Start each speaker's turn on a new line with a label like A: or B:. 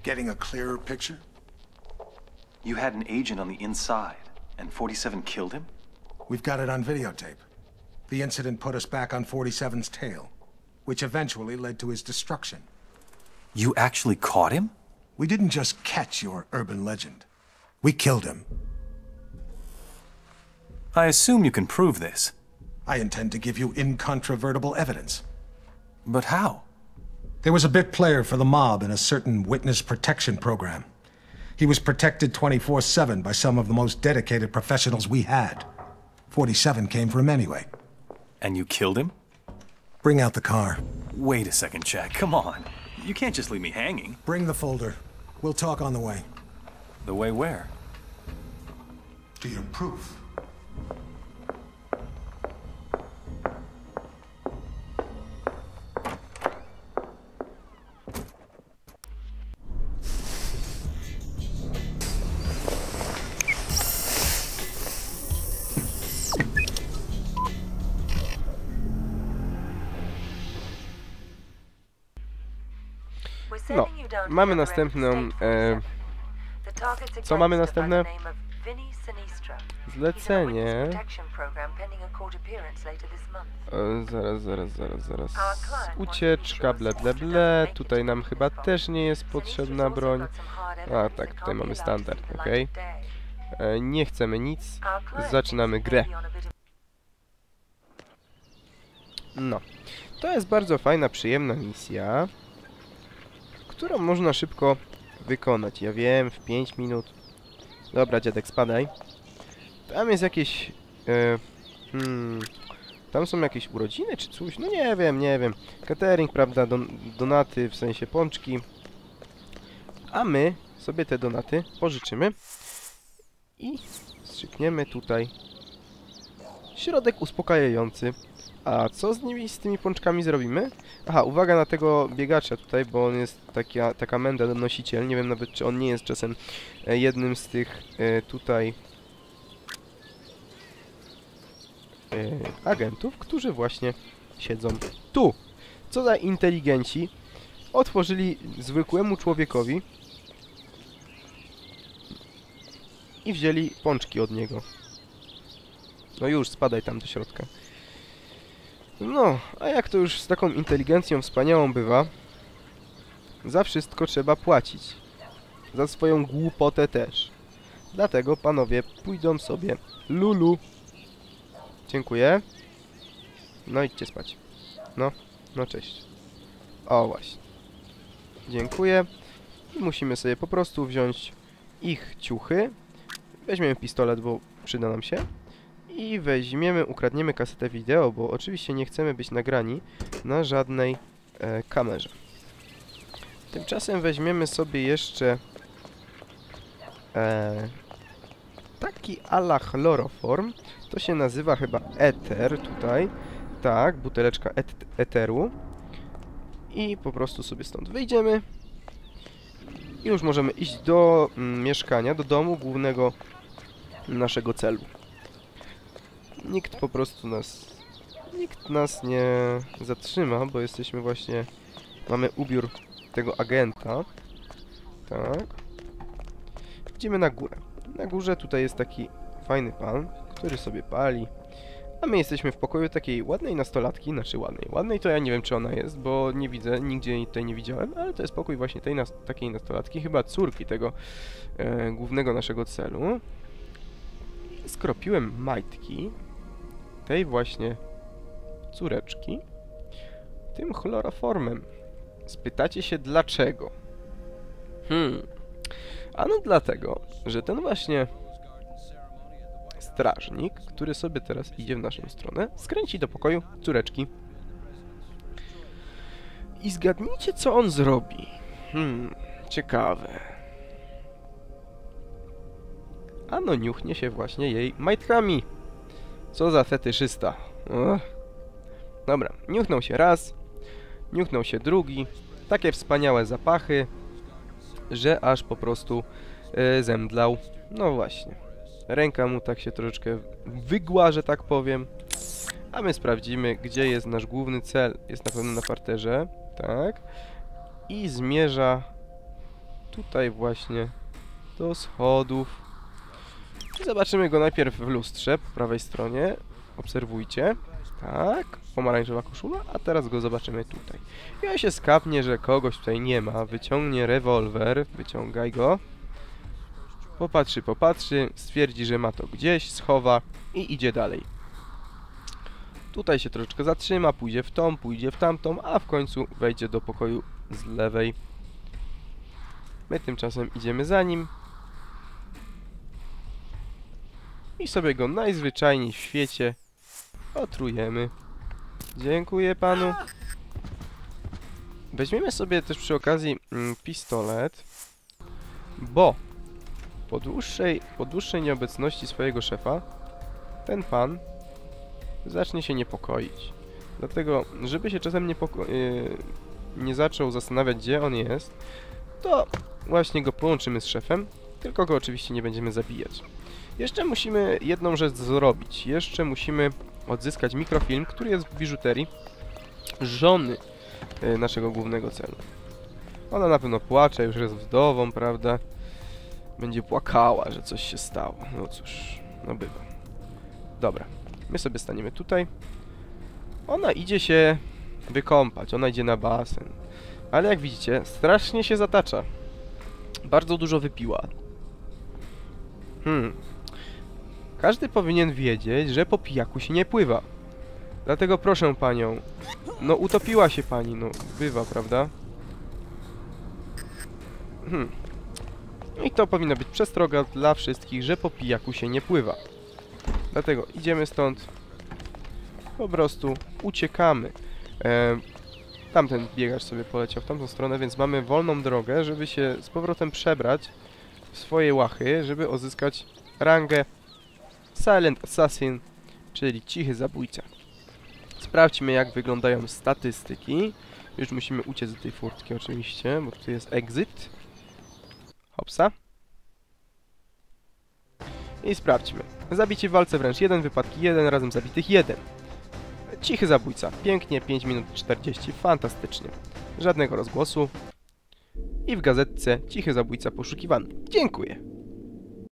A: Getting a clearer picture?
B: You had an agent on the inside, and 47 killed him?
A: We've got it on videotape. The incident put us back on 47's tail, which eventually led to his destruction.
B: You actually caught him?
A: We didn't just catch your urban legend. We killed him.
B: I assume you can prove this.
A: I intend to give you incontrovertible evidence.
B: But how?
A: There was a bit player for the mob in a certain witness protection program. He was protected 24/7 by some of the most dedicated professionals we had. 47 came for him anyway.
B: And you killed him?
A: Bring out the car.
B: Wait a second, Jack. Come on. You can't just leave me hanging.
A: Bring the folder. We'll talk on the way.
B: The way where?
A: To your proof.
C: No, mamy następną... co mamy następne? Zlecenie... Zaraz. Ucieczka, ble. Tutaj nam chyba też nie jest potrzebna broń. A tak, tutaj mamy standard, ok. Nie chcemy nic. Zaczynamy grę. No. To jest bardzo fajna, przyjemna misja, którą można szybko wykonać. Ja wiem, w 5 minut. Dobra, dziadek, spadaj. Tam jest jakieś... tam są jakieś urodziny czy coś? No nie wiem. Catering, prawda, donaty, w sensie pączki. A my sobie te donaty pożyczymy i strzykniemy tutaj środek uspokajający. A co z nimi, z tymi pączkami zrobimy? Aha, uwaga na tego biegacza tutaj, bo on jest taka menda nosiciel. Nie wiem nawet, czy on nie jest czasem jednym z tych tutaj agentów, którzy właśnie siedzą tu. Co za inteligenci otworzyli zwykłemu człowiekowi i wzięli pączki od niego. No już, spadaj tam do środka. No, a jak to już z taką inteligencją wspaniałą bywa, za wszystko trzeba płacić. Za swoją głupotę też. Dlatego panowie pójdą sobie lulu. Dziękuję. No idźcie spać. No cześć. O właśnie. Dziękuję. I musimy sobie po prostu wziąć ich ciuchy. Weźmiemy pistolet, bo przyda nam się. I ukradniemy kasetę wideo, bo oczywiście nie chcemy być nagrani na żadnej kamerze. Tymczasem weźmiemy sobie jeszcze taki ala chloroform. To się nazywa chyba eter tutaj. Tak, buteleczka eteru. I po prostu sobie stąd wyjdziemy. I już możemy iść do mieszkania, do domu głównego naszego celu. Nikt nas nie zatrzyma, bo jesteśmy właśnie... Mamy ubiór tego agenta. Tak. Idziemy na górę. Na górze tutaj jest taki fajny pan, który sobie pali. A my jesteśmy w pokoju takiej ładnej nastolatki, znaczy ładnej to ja nie wiem, czy ona jest, bo nie widzę, nigdzie jej tutaj nie widziałem, ale to jest pokój właśnie takiej nastolatki, chyba córki tego głównego naszego celu. Skropiłem majtki tej właśnie córeczki tym chloroformem. Spytacie się dlaczego? Ano dlatego, że ten właśnie strażnik, który sobie teraz idzie w naszą stronę, skręci do pokoju córeczki. I zgadnijcie, co on zrobi. Ciekawe. Ano niuchnie się właśnie jej majtkami. Co za fetyszysta. Dobra, niuchnął się raz, niuchnął się drugi. Takie wspaniałe zapachy, że aż po prostu zemdlał. No właśnie. Ręka mu tak się troszeczkę wygła, że tak powiem. A my sprawdzimy, gdzie jest nasz główny cel. Jest na pewno na parterze. Tak. I zmierza tutaj właśnie do schodów. I zobaczymy go najpierw w lustrze po prawej stronie. Obserwujcie. Tak, pomarańczowa koszula, a teraz go zobaczymy tutaj. I on się skapnie, że kogoś tutaj nie ma. Wyciągnie rewolwer, wyciągaj go. Popatrzy, stwierdzi, że ma to gdzieś, schowa i idzie dalej. Tutaj się troszeczkę zatrzyma, pójdzie w tą, pójdzie w tamtą, a w końcu wejdzie do pokoju z lewej. My tymczasem idziemy za nim. I sobie go najzwyczajniej w świecie otrujemy. Dziękuję panu. Weźmiemy sobie też przy okazji pistolet, bo po dłuższej nieobecności swojego szefa ten pan zacznie się niepokoić. Dlatego, żeby się czasem nie zaczął zastanawiać, gdzie on jest, to właśnie go połączymy z szefem, tylko go oczywiście nie będziemy zabijać. Jeszcze musimy jedną rzecz zrobić. Jeszcze musimy odzyskać mikrofilm, który jest w biżuterii żony naszego głównego celu. Ona na pewno płacze, już jest wdową, prawda? Będzie płakała, że coś się stało. No cóż, no bywa. Dobra, my sobie staniemy tutaj. Ona idzie się wykąpać, ona idzie na basen. Ale jak widzicie, strasznie się zatacza. Bardzo dużo wypiła. Każdy powinien wiedzieć, że po pijaku się nie pływa. Dlatego proszę panią. No utopiła się pani, no bywa, prawda? I to powinna być przestroga dla wszystkich, że po pijaku się nie pływa. Dlatego idziemy stąd. Po prostu uciekamy. Tamten biegacz sobie poleciał w tamtą stronę, więc mamy wolną drogę, żeby się z powrotem przebrać w swoje łachy, żeby uzyskać rangę Silent Assassin, czyli cichy zabójca. Sprawdźmy, jak wyglądają statystyki. Już musimy uciec z tej furtki oczywiście, bo tu jest exit. Hopsa. I sprawdźmy. Zabici w walce wręcz 1, wypadki 1, razem zabitych 1. Cichy zabójca. Pięknie, 5 minut 40, fantastycznie. Żadnego rozgłosu. I w gazetce cichy zabójca poszukiwany. Dziękuję.